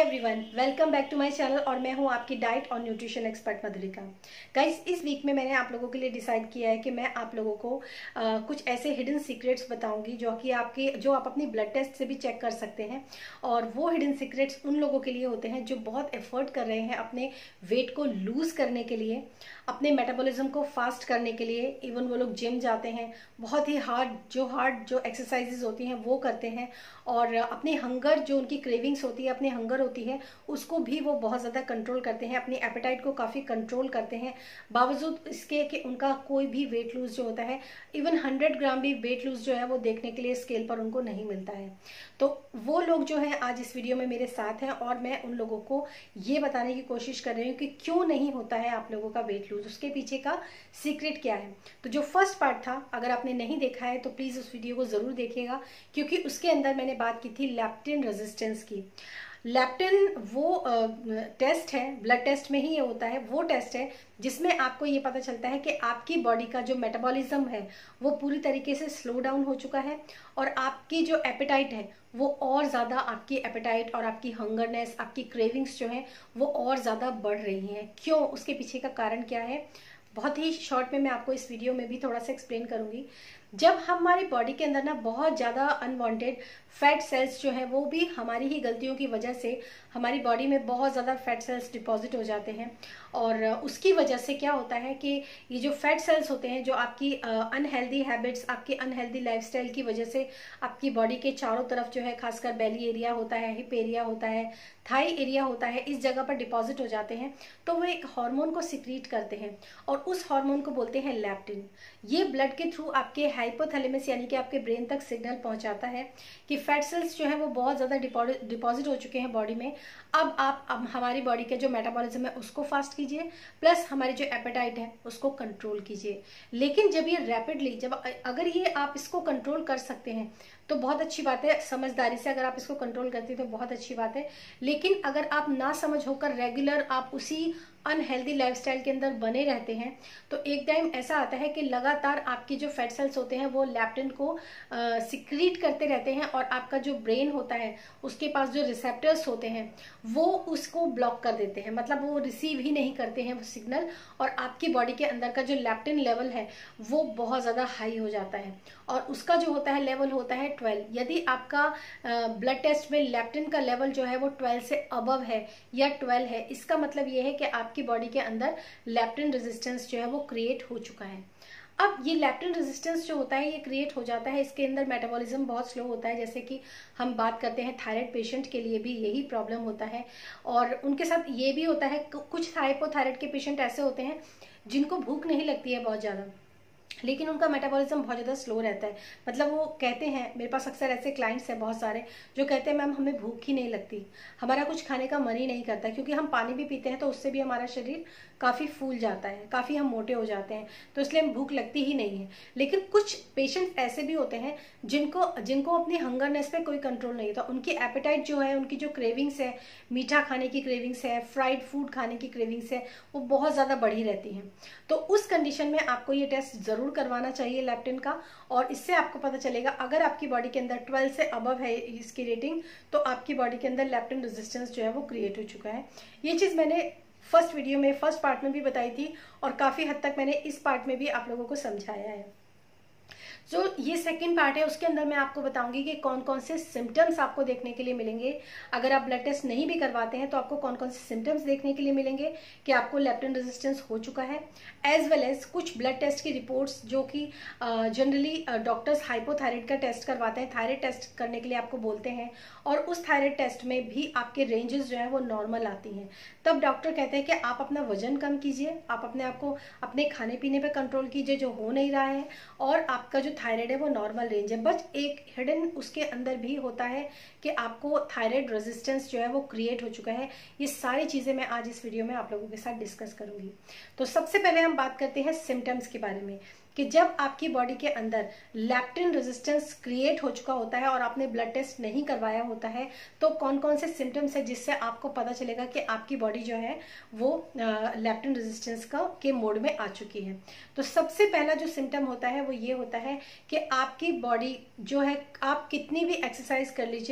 Everyone, welcome back to my channel और मैं हूं आपकी डाइट और न्यूट्रिशन एक्सपर्ट मधुरिका। गाइस, इस वीक में मैंने आप लोगों के लिए डिसाइड किया है कि मैं आप लोगों को कुछ ऐसे हिडन सीक्रेट्स बताऊंगी जो आप अपनी ब्लड टेस्ट से भी चेक कर सकते हैं। और वो हिडन सीक्रेट्स उन लोगों के लिए होते हैं जो बहुत एफर्ट कर रहे हैं अपने वेट को लूज करने के लिए, अपने मेटाबॉलिज्म को फास्ट करने के लिए। इवन वो लोग जिम जाते हैं, बहुत ही हार्ड जो एक्सरसाइजेज होती हैं वो करते हैं, और अपनी हंगर जो उनकी क्रेविंग्स होती है, अपनी हंगर होती है, उसको भी वो बहुत ज़्यादा कंट्रोल करते हैं, अपनी एपेटाइट को काफ़ी कंट्रोल करते हैं, बावजूद इसके कि उनका कोई भी वेट लूज जो होता है, इवन 100 ग्राम भी वेट लूज जो है वो देखने के लिए स्केल पर उनको नहीं मिलता है। तो वो लोग जो हैं आज इस वीडियो में मेरे साथ हैं और मैं उन लोगों को ये बताने की कोशिश कर रही हूँ कि क्यों नहीं होता है आप लोगों का वेट लूज, उसके पीछे का सीक्रेट क्या है। तो जो फर्स्ट पार्ट था, अगर आपने नहीं देखा है तो प्लीज़ उस वीडियो को ज़रूर देखिएगा, क्योंकि उसके अंदर मैंने बात की थी लैप्टिन रेजिस्टेंस की। लैप्टिन वो टेस्ट है, ब्लड टेस्ट में ही ये होता है, वो टेस्ट है जिसमें आपको ये पता चलता है कि आपकी बॉडी का जो मेटाबॉलिज्म है वो पूरी तरीके से स्लो डाउन हो चुका है, और आपकी जो एपेटाइट है वो और ज़्यादा, आपकी एपेटाइट और आपकी हंगरनेस, आपकी क्रेविंग्स जो हैं वो और ज़्यादा बढ़ रही हैं। क्यों, उसके पीछे का कारण क्या है, बहुत ही शॉर्ट में मैं आपको इस वीडियो में भी थोड़ा सा एक्सप्लेन करूंगी। जब हमारी बॉडी के अंदर ना बहुत ज़्यादा अनवांटेड फैट सेल्स जो है, वो भी हमारी ही गलतियों की वजह से हमारी बॉडी में बहुत ज़्यादा फैट सेल्स डिपॉजिट हो जाते हैं, और उसकी वजह से क्या होता है कि ये जो फैट सेल्स होते हैं, जो आपकी अनहेल्दी हैबिट्स, आपकी अनहेल्दी लाइफस्टाइल की वजह से आपकी बॉडी के चारों तरफ जो है, खासकर बेली एरिया होता है, हिप एरिया होता है, थाई एरिया होता है, इस जगह पर डिपॉजिट हो जाते हैं। तो वो एक हार्मोन को सिक्रीट करते हैं और उस हार्मोन को बोलते हैं लैप्टिन। ये ब्लड के थ्रू आपके हाइपोथैलेमस यानी कि आपके ब्रेन तक सिग्नल पहुंचाता है कि फैट सेल्स जो है वो बहुत ज़्यादा डिपॉजिट हो चुके हैं बॉडी में। अब हमारी बॉडी के जो मेटाबॉलिज्म है उसको फास्ट कीजिए, प्लस हमारी जो एपेटाइट है उसको कंट्रोल कीजिए। लेकिन जब ये रैपिडली, अगर ये आप इसको कंट्रोल कर सकते हैं तो बहुत अच्छी बात है, समझदारी से अगर आप इसको कंट्रोल करते हैं तो बहुत अच्छी बात है। लेकिन अगर आप ना समझ होकर रेगुलर आप उसी अनहेल्दी लाइफस्टाइल के अंदर बने रहते हैं तो एक टाइम ऐसा आता है कि लगातार आपके जो फैट सेल्स होते हैं वो लैप्टिन को सिक्रीट करते रहते हैं, और आपका जो ब्रेन होता है उसके पास जो रिसेप्टर्स होते हैं वो उसको ब्लॉक कर देते हैं, मतलब वो रिसीव ही नहीं करते हैं वो सिग्नल, और आपकी बॉडी के अंदर का जो लैप्टिन लेवल है वो बहुत ज़्यादा हाई हो जाता है, और उसका जो होता है लेवल होता है 12। यदि आपका ब्लड टेस्ट में लैप्टिन का लेवल जो है वो 12 से अबव है या 12 है, इसका मतलब ये है कि आपकी बॉडी के अंदर लैप्टिन रेजिस्टेंस जो है वो क्रिएट हो चुका है। अब ये लैप्टिन रेजिस्टेंस जो होता है ये क्रिएट हो जाता है, इसके अंदर मेटाबॉलिज्म बहुत स्लो होता है। जैसे कि हम बात करते हैं थायराइड पेशेंट के लिए भी यही प्रॉब्लम होता है, और उनके साथ ये भी होता है, कुछ हाइपोथायराइड के पेशेंट ऐसे होते हैं जिनको भूख नहीं लगती है बहुत ज़्यादा, लेकिन उनका मेटाबॉलिज्म बहुत ज़्यादा स्लो रहता है। मतलब वो कहते हैं, मेरे पास अक्सर ऐसे क्लाइंट्स हैं बहुत सारे जो कहते हैं मैम हमें भूख ही नहीं लगती, हमारा कुछ खाने का मन ही नहीं करता, क्योंकि हम पानी भी पीते हैं तो उससे भी हमारा शरीर काफ़ी फूल जाता है, काफ़ी हम मोटे हो जाते हैं, तो इसलिए हमें भूख लगती ही नहीं है। लेकिन कुछ पेशेंट्स ऐसे भी होते हैं जिनको अपनी हंगरनेस पे कोई कंट्रोल नहीं होता, उनकी एपेटाइट जो है, उनकी जो क्रेविंग्स है, मीठा खाने की क्रेविंग्स है, फ्राइड फूड खाने की क्रेविंग्स है, वो बहुत ज़्यादा बढ़ी रहती हैं। तो उस कंडीशन में आपको ये टेस्ट ज़रूर करवाना चाहिए लैप्टिन का, और इससे आपको पता चलेगा अगर आपकी बॉडी के अंदर 12 से अबव है इसकी रेटिंग, तो आपकी बॉडी के अंदर लैप्टिन रेजिस्टेंस जो है वो क्रिएट हो चुका है। ये चीज़ मैंने फर्स्ट वीडियो में, फर्स्ट पार्ट में भी बताई थी, और काफ़ी हद तक मैंने इस पार्ट में भी आप लोगों को समझाया है। जो ये सेकंड पार्ट है उसके अंदर मैं आपको बताऊंगी कि कौन कौन से सिम्टम्स आपको देखने के लिए मिलेंगे। अगर आप ब्लड टेस्ट नहीं भी करवाते हैं तो आपको कौन कौन से सिम्टम्स देखने के लिए मिलेंगे कि आपको लैप्टिन रेजिस्टेंस हो चुका है, एज वेल एज कुछ ब्लड टेस्ट की रिपोर्ट्स जो कि जनरली डॉक्टर्स हाइपोथायराइड का टेस्ट करवाते हैं, थायराइड टेस्ट करने के लिए आपको बोलते हैं, और उस थायराइड टेस्ट में भी आपके रेंजेस जो है वो नॉर्मल आती हैं। तब डॉक्टर कहते हैं कि आप अपना वजन कम कीजिए, आप अपने आप को अपने खाने पीने पर कंट्रोल कीजिए जो हो नहीं रहा है, और आपका जो थायराइड है वो नॉर्मल रेंज है। बस एक हिडन उसके अंदर भी होता है कि आपको थायराइड रेजिस्टेंस जो है वो क्रिएट हो चुका है। ये सारी चीज़ें मैं आज इस वीडियो में आप लोगों के साथ डिस्कस करूंगी। तो सबसे पहले हम बात करते हैं सिम्टम्स के बारे में, कि जब आपकी बॉडी के अंदर लैप्टिन रेजिस्टेंस क्रिएट हो चुका होता है और आपने ब्लड टेस्ट नहीं करवाया होता है तो कौन कौन से सिम्टम्स है जिससे आपको पता चलेगा कि आपकी बॉडी जो है वो लैप्टिन रेजिस्टेंस के मोड में आ चुकी है। तो सबसे पहला जो सिम्टम होता है वो ये होता है कि आपकी बॉडी जो है, आप कितनी भी एक्सरसाइज कर लीजिए,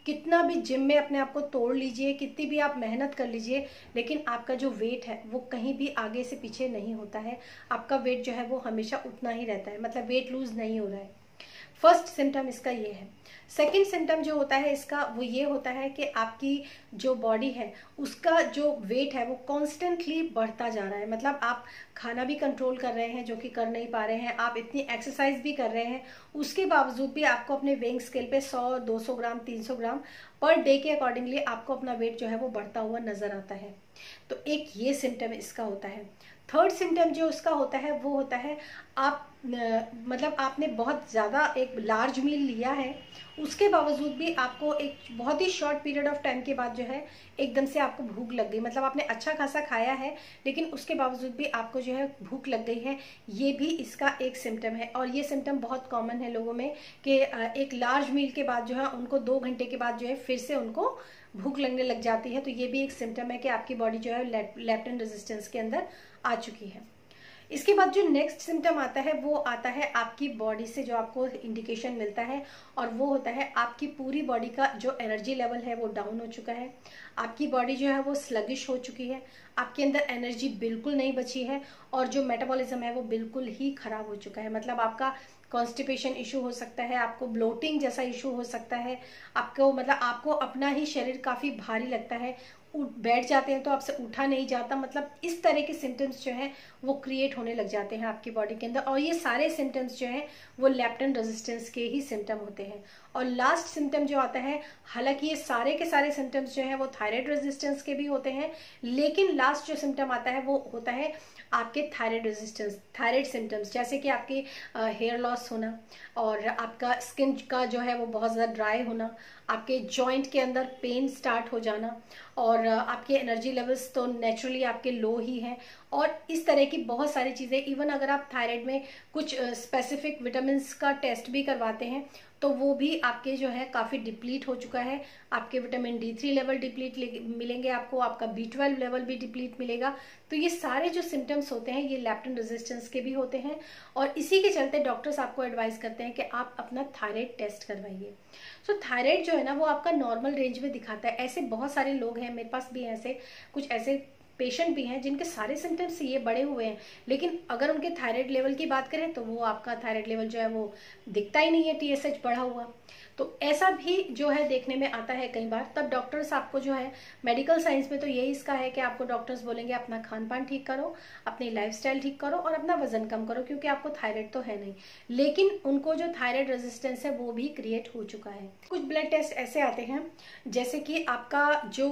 कितना भी जिम में अपने आप को तोड़ लीजिए, कितनी भी आप मेहनत कर लीजिए, लेकिन आपका जो वेट है वो कहीं भी आगे से पीछे नहीं होता है। आपका वेट जो है वो हमेशा उतना ही रहता है, मतलब वेट लूज नहीं हो रहा है। फर्स्ट सिम्टम इसका ये है। सेकंड सिम्टम जो होता है इसका वो ये होता है कि आपकी जो बॉडी है उसका जो वेट है वो कॉन्स्टेंटली बढ़ता जा रहा है। मतलब आप खाना भी कंट्रोल कर रहे हैं, जो कि कर नहीं पा रहे हैं, आप इतनी एक्सरसाइज भी कर रहे हैं, उसके बावजूद भी आपको अपने वेइंग स्केल पे 100, 200 ग्राम, 300 ग्राम पर डे के अकॉर्डिंगली आपको अपना वेट जो है वो बढ़ता हुआ नजर आता है। तो एक ये सिम्टम इसका होता है। थर्ड सिम्टम जो उसका होता है वो होता है आप मतलब आपने बहुत ज़्यादा एक लार्ज मील लिया है, उसके बावजूद भी आपको एक बहुत ही शॉर्ट पीरियड ऑफ टाइम के बाद जो है एकदम से आपको भूख लग गई। मतलब आपने अच्छा खासा खाया है लेकिन उसके बावजूद भी आपको जो है भूख लग गई है, ये भी इसका एक सिम्टम है। और ये सिम्टम बहुत कॉमन है लोगों में कि एक लार्ज मील के बाद जो है उनको 2 घंटे के बाद जो है फिर से उनको भूख लगने लग जाती है। तो ये भी एक सिम्टम है कि आपकी बॉडी जो है लेप्टिन रेजिस्टेंस के अंदर आ चुकी है। इसके बाद जो नेक्स्ट सिम्टम आता है वो आता है आपकी बॉडी से जो आपको इंडिकेशन मिलता है, और वो होता है आपकी पूरी बॉडी का जो एनर्जी लेवल है वो डाउन हो चुका है। आपकी बॉडी जो है वो स्लगिश हो चुकी है, आपके अंदर एनर्जी बिल्कुल नहीं बची है, और जो मेटाबॉलिज्म है वो बिल्कुल ही खराब हो चुका है। मतलब आपका कॉन्स्टिपेशन इशू हो सकता है, आपको ब्लोटिंग जैसा इशू हो सकता है, आपको मतलब आपको अपना ही शरीर काफ़ी भारी लगता है, बैठ जाते हैं तो आपसे उठा नहीं जाता। मतलब इस तरह के सिम्टम्स जो हैं वो क्रिएट होने लग जाते हैं आपकी बॉडी के अंदर, और ये सारे सिम्टम्स जो हैं वो लेप्टिन रेजिस्टेंस के ही सिम्टम होते हैं। और लास्ट सिम्टम जो आता है, हालांकि ये सारे के सारे सिम्टम्स जो हैं वो थायराइड रेजिस्टेंस के भी होते हैं, लेकिन लास्ट जो सिम्टम आता है वो होता है आपके थायराइड रेजिस्टेंस, थायराइड सिम्टम्स, जैसे कि आपके हेयर लॉस होना, और आपका स्किन का जो है वो बहुत ज़्यादा ड्राई होना, आपके जॉइंट के अंदर पेन स्टार्ट हो जाना, और आपके एनर्जी लेवल्स तो नेचुरली आपके लो ही हैं, और इस तरह की बहुत सारी चीज़ें। इवन अगर आप थायराइड में कुछ स्पेसिफिक विटामिन का टेस्ट भी करवाते हैं तो वो भी आपके जो है काफ़ी डिप्लीट हो चुका है। आपके विटामिन D3 लेवल डिप्लीट मिलेंगे आपको, आपका B12 लेवल भी डिप्लीट मिलेगा। तो ये सारे जो सिम्टम्स होते हैं ये लेप्टिन रेजिस्टेंस के भी होते हैं, और इसी के चलते डॉक्टर्स आपको एडवाइस करते हैं कि आप अपना थायराइड टेस्ट करवाइए। सो थायराइड जो है ना वो आपका नॉर्मल रेंज में दिखाता है। ऐसे बहुत सारे लोग हैं, मेरे पास भी ऐसे कुछ ऐसे पेशेंट भी हैं जिनके सारे सिम्टम्स ये बढ़े हुए हैं, लेकिन अगर उनके थायराइड लेवल की बात करें तो वो आपका थायराइड लेवल जो है वो दिखता ही नहीं है, TSH बढ़ा हुआ। तो ऐसा भी जो है देखने में आता है कई बार। तब डॉक्टर्स आपको जो है मेडिकल साइंस में तो यही इसका है कि आपको डॉक्टर्स बोलेंगे अपना खान पान ठीक करो, अपनी लाइफस्टाइल ठीक करो, और अपना वजन कम करो, क्योंकि आपको थायराइड तो है नहीं, लेकिन उनको जो थायराइड रेजिस्टेंस है वो भी क्रिएट हो चुका है। कुछ ब्लड टेस्ट ऐसे आते हैं जैसे कि आपका जो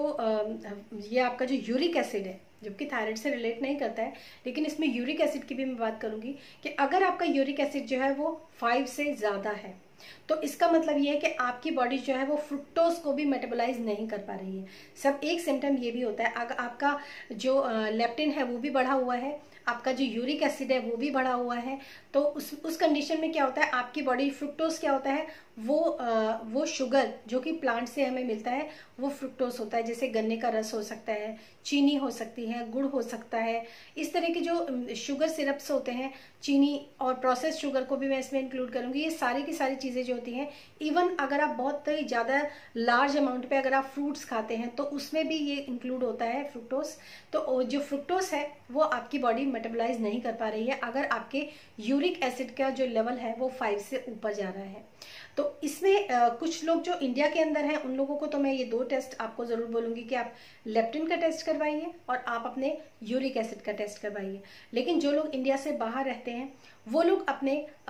ये आपका जो यूरिक एसिड है, जबकि थायराइड से रिलेट नहीं करता है, लेकिन इसमें यूरिक एसिड की भी मैं बात करूंगी कि अगर आपका यूरिक एसिड जो है वो 5 से ज़्यादा है तो इसका मतलब ये है कि आपकी बॉडी जो है वो फ्रुक्टोज को भी मेटाबोलाइज नहीं कर पा रही है। सब एक सिम्टम ये भी होता है, अगर आपका जो लेप्टिन है वो भी बढ़ा हुआ है, आपका जो यूरिक एसिड है वो भी बढ़ा हुआ है, तो उस कंडीशन में क्या होता है, आपकी बॉडी फ्रुक्टोज क्या होता है, वो शुगर जो कि प्लांट से हमें मिलता है वो फ्रुक्टोज होता है। जैसे गन्ने का रस हो सकता है, चीनी हो सकती है, गुड़ हो सकता है, इस तरह के जो शुगर सिरप्स होते हैं, चीनी और प्रोसेस शुगर को भी मैं इसमें इंक्लूड करूंगी। ये सारी की सारी चीज़ें जो होती हैं, इवन अगर आप बहुत ही ज़्यादा लार्ज अमाउंट पे अगर आप फ्रूट्स खाते हैं तो उसमें भी ये इंक्लूड होता है फ्रुक्टोज। तो जो फ्रुक्टोज है वो आपकी बॉडी मेटाबोलाइज नहीं कर पा रही है अगर आपके यूरिक एसिड का जो लेवल है वो 5 से ऊपर जा रहा है। तो इसमें कुछ लोग जो इंडिया के अंदर हैं उन लोगों को तो मैं ये 2 टेस्ट आपको ज़रूर बोलूँगी कि आप लेप्टिन का टेस्ट करवाइए और आप अपने यूरिक एसिड का टेस्ट करवाइए। लेकिन जो लोग इंडिया से बाहर रहते हैं वो लोग अपने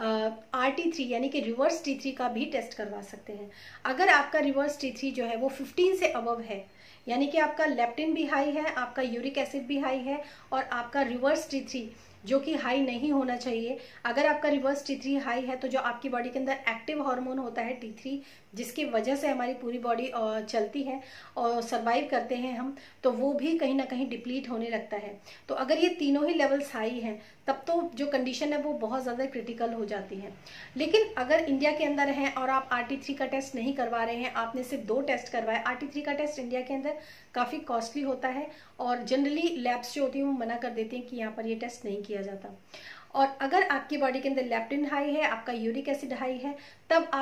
RT3 यानी कि रिवर्स T3 का भी टेस्ट करवा सकते हैं। अगर आपका रिवर्स T3 जो है वो 15 से अबव है, यानी कि आपका लेप्टिन भी हाई है, आपका यूरिक एसिड भी हाई है, और आपका रिवर्स T3 जो कि हाई नहीं होना चाहिए। अगर आपका रिवर्स T3 हाई है तो जो आपकी बॉडी के अंदर एक्टिव हार्मोन होता है T3, जिसकी वजह से हमारी पूरी बॉडी चलती है और सरवाइव करते हैं हम, तो वो भी कहीं ना कहीं डिप्लीट होने लगता है। तो अगर ये तीनों ही लेवल्स हाई हैं तब तो जो कंडीशन है वो बहुत ज़्यादा क्रिटिकल हो जाती है। लेकिन अगर इंडिया के अंदर हैं और आप RT3 का टेस्ट नहीं करवा रहे हैं, आपने सिर्फ 2 टेस्ट करवाए, RT3 का टेस्ट इंडिया के अंदर काफ़ी कॉस्टली होता है और जनरली लैब्स जो होती हैं वो मना कर देती हैं कि यहाँ पर ये टेस्ट नहीं किया जाता। और अगर आपकी बॉडी के अंदर लेप्टिन हाई है, आपका यूरिक एसिड हाई है, तब आप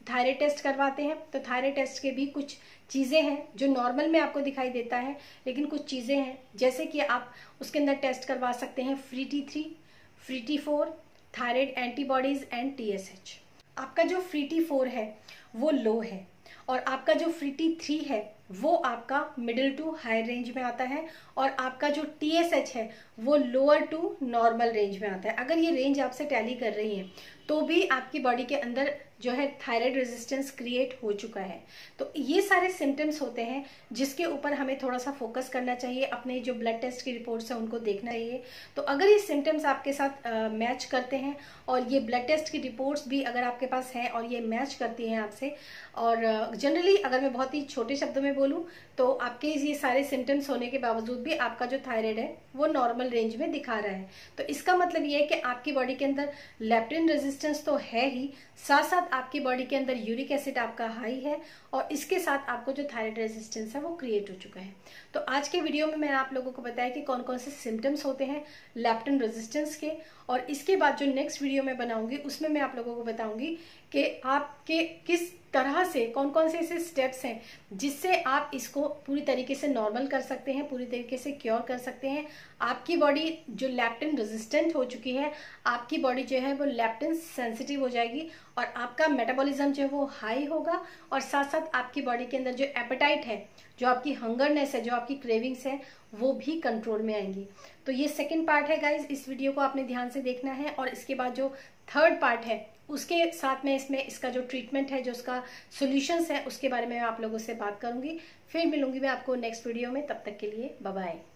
थायराइड टेस्ट करवाते हैं, तो थायराइड टेस्ट के भी कुछ चीज़ें हैं जो नॉर्मल में आपको दिखाई देता है, लेकिन कुछ चीज़ें हैं जैसे कि आप उसके अंदर टेस्ट करवा सकते हैं free T3, free T4, thyroid antibodies and TSH। आपका जो फ्री T4 है वो लो है और आपका जो फ्री T3 है वो आपका मिडिल टू हाई रेंज में आता है और आपका जो TSH है वो लोअर टू नॉर्मल रेंज में आता है। अगर ये रेंज आपसे टैली कर रही है तो भी आपकी बॉडी के अंदर जो है थायराइड रेजिस्टेंस क्रिएट हो चुका है। तो ये सारे सिम्टम्स होते हैं जिसके ऊपर हमें थोड़ा सा फोकस करना चाहिए, अपने जो ब्लड टेस्ट की रिपोर्ट्स हैं उनको देखना चाहिए। तो अगर ये सिम्टम्स आपके साथ मैच करते हैं और ये ब्लड टेस्ट की रिपोर्ट्स भी अगर आपके पास हैं और ये मैच करती हैं आपसे, और जनरली अगर मैं बहुत ही छोटे शब्दों में बोलूँ तो आपके ये सारे सिम्टम्स होने के बावजूद भी आपका जो थायराइड है वो नॉर्मल रेंज में दिखा रहा है, तो इसका मतलब ये है कि आपकी बॉडी के अंदर लेप्टिन रेजिस्टेंस तो है ही, साथ साथ आपकी बॉडी के अंदर यूरिक एसिड आपका हाई है और इसके साथ आपको जो थायराइड रेजिस्टेंस है वो क्रिएट हो चुका है। तो आज के वीडियो में मैंने आप लोगों को बताया कि कौन कौन से सिम्टम्स होते हैं लेप्टिन रेजिस्टेंस के, और इसके बाद जो नेक्स्ट वीडियो में बनाऊंगी उसमें मैं आप लोगों को बताऊंगी कि आपके किस तरह से कौन कौन से ऐसे स्टेप्स हैं जिससे आप इसको पूरी तरीके से नॉर्मल कर सकते हैं, पूरी तरीके से क्योर कर सकते हैं। आपकी बॉडी जो लेप्टिन रेजिस्टेंट हो चुकी है, आपकी बॉडी जो है वो लेप्टिन सेंसिटिव हो जाएगी और आपका मेटाबॉलिज्म जो है वो हाई होगा और साथ साथ आपकी बॉडी के अंदर जो एपेटाइट है, जो आपकी हंगरनेस है, जो आपकी क्रेविंग्स है वो भी कंट्रोल में आएंगी। तो ये सेकंड पार्ट है गाइज, इस वीडियो को आपने ध्यान से देखना है और इसके बाद जो थर्ड पार्ट है उसके साथ में इसमें इसका जो ट्रीटमेंट है, जो उसका सॉल्यूशंस है उसके बारे में मैं आप लोगों से बात करूंगी। फिर मिलूंगी मैं आपको नेक्स्ट वीडियो में, तब तक के लिए बाय बाय।